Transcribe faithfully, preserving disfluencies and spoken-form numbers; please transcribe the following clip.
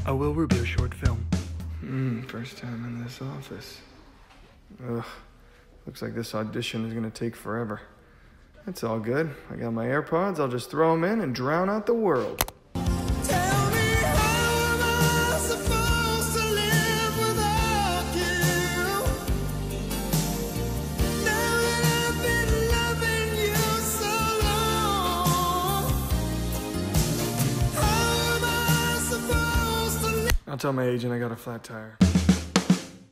A Will Rubio short film. Hmm, first time in this office. Ugh, looks like this audition is gonna take forever. That's all good. I got my AirPods, I'll just throw them in and drown out the world. Tell me, how am I supposed to live without you? Now that I've been loving you so long, how am I supposed to live? I'll tell my agent I got a flat tire.